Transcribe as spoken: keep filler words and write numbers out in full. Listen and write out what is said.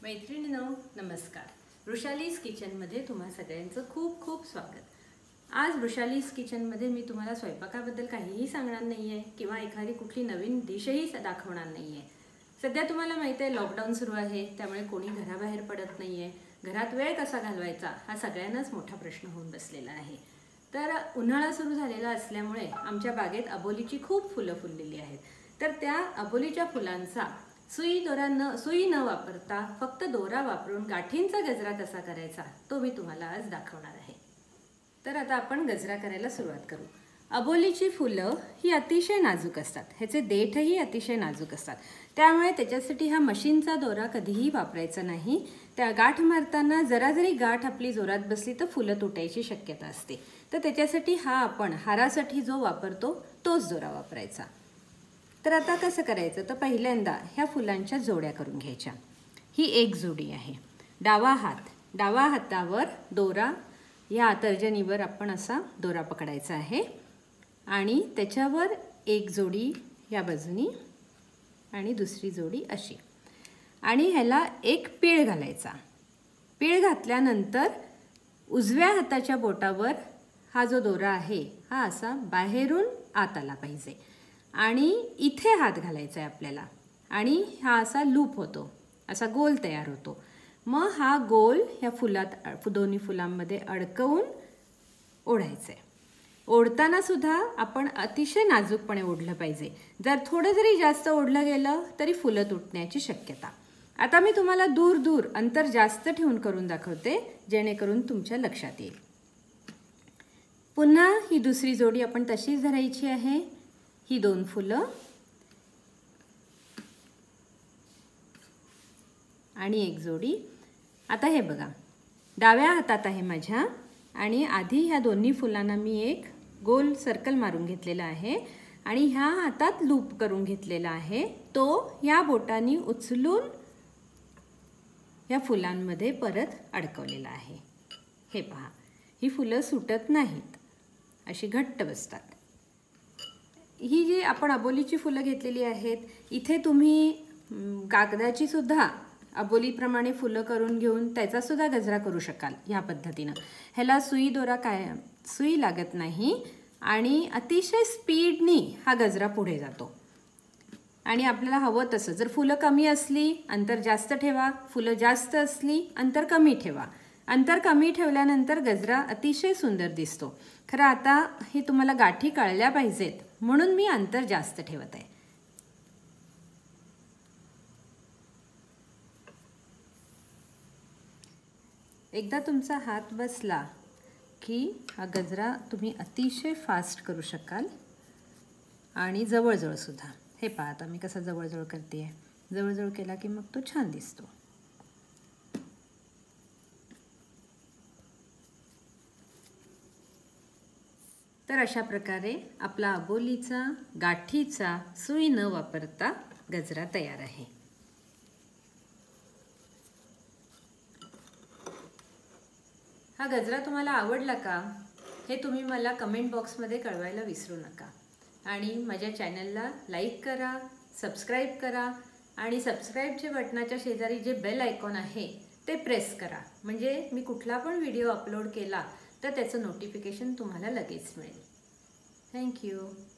मैत्रिणींनो नमस्कार. वृषालीज किचनमध्ये तुम्हा सगळ्यांचं खूप खूप स्वागत. आज वृषालीज किचनमध्ये मी तुम्हाला स्वयंपाकाबद्दल काहीही सांगणार नाही आहे किंवा एखादी कुठली नवीन डिशही दाखवणार नाही आहे. सध्या तुम्हाला माहिती आहे लॉकडाऊन सुरू आहे, त्यामुळे कोणी घराबाहेर पडत नाही आहे. घरात वेळ कसा घालवायचा हा सगळ्यांनाच मोठा प्रश्न होऊन बसलेला आहे. तर उन्हाळा सुरू झालेला असल्यामुळे आमच्या बागेत अबोलीची खूप फुलं फुललेली आहेत. तर त्या अबोलीच्या फुलांचा सुई दोरा न सुई न वापरता फक्त दोरा वापरून गाठींचा गजरा कसा करायचा तो मी तुम्हाला आज दाखवणार आहे. तर आता आपण गजरा करायला सुरुवात करू. अबोलीची फुलं ही अतिशय नाजूक असतात, ह्याचे देठही अतिशय नाजूक असतात, त्यामुळे त्याच्यासाठी हा मशीनचा दोरा कधीही वापरायचा नाही. त्या गाठ मारताना जरा जरी गाठ आपली जोरात बसली तर फुलं तुटायची शक्यता असते. तर त्याच्यासाठी हा आपण हारासाठी जो वापरतो तोच दोरा वापरायचा. तर आता कसं करायचं, तर पहिल्यांदा ह्या फुलांच्या जोड्या करून घ्यायच्या. ही एक जोडी आहे. डावा हात डावा हातावर दोरा या तर्जनीवर आपण असा दोरा पकडायचा आहे आणि त्याच्यावर एक जोडी या बाजूनी आणि दुसरी जोडी अशी, आणि ह्याला एक पीळ घालायचा. पीळ घातल्यानंतर उजव्या हाताच्या बोटावर हा जो दोरा आहे हा असा बाहेरून आत आला पाहिजे आणि इथे हात घालायचा आहे आपल्याला, आणि हा असा लूप होतो, असा गोल तयार होतो. मग हा गोल ह्या फुलात दोन्ही फुलांमध्ये अडकवून ओढायचं आहे. ओढताना सुद्धा आपण अतिशय नाजूकपणे ओढलं पाहिजे. जर थोडं जरी जास्त ओढलं गेलं तरी फुलं तुटण्याची शक्यता. आता मी तुम्हाला दूर दूर अंतर जास्त ठेवून करून दाखवते जेणेकरून तुमच्या लक्षात येईल. पुन्हा ही दुसरी जोडी आपण तशीच धरायची आहे. ही दोन फुलं आणि एक जोडी. आता हे बघा, डाव्या हातात आहे माझ्या, आणि आधी ह्या दोन्ही फुलांना मी एक गोल सर्कल मारून घेतलेला आहे आणि ह्या हातात लूप करून घेतलेला आहे. तो या बोटांनी उचलून या फुलांमध्ये परत अडकवलेला आहे. हे पहा, ही फुलं सुटत नाहीत, अशी घट्ट बसतात. ही जी आपण अबोलीची फुलं घेतलेली आहेत, इथे तुम्ही कागदाची सुद्धा अबोलीप्रमाणे फुलं करून घेऊन त्याचा सुद्धा गजरा करू शकाल ह्या पद्धतीनं. ह्याला सुई दोरा काय सुई लागत नाही आणि अतिशय स्पीडनी हा गजरा पुढे जातो. आणि आपल्याला हवं तसं, जर फुलं कमी असली अंतर जास्त ठेवा, फुलं जास्त असली अंतर कमी ठेवा. अंतर कमी ठेवल्यानंतर गजरा अतिशय सुंदर दिसतो. खरं आता हे तुम्हाला गाठी कळल्या पाहिजेत म्हणून मी अंतर जास्त ठेवत आहे. एकदा तुमचा हात बसला की हा गजरा तुम्ही अतिशय फास्ट करू शकाल आणि जवळजवळ सुद्धा. हे पहा, आता मी कसा जवळजवळ करते आहे. जवळजवळ केला की मग तो छान दिसतो. तर अशा प्रकारे आपला अबोलीचा गाठीचा सुई न वापरता गजरा तयार आहे. हा गजरा तुम्हाला आवडला का हे तुम्ही मला कमेंट बॉक्समध्ये कळवायला विसरू नका. आणि माझ्या चॅनलला लाईक करा, सबस्क्राईब करा, आणि सबस्क्राईबच्या बटनाच्या शेजारी जे बेल आयकॉन आहे ते प्रेस करा, म्हणजे मी कुठला पण व्हिडिओ अपलोड केला तर त्याचं नोटिफिकेशन तुम्हाला लगेच मिळेल. थँक्यू.